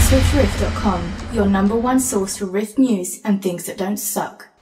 SwitchRiff.com, your #1 source for Riff news and things that don't suck.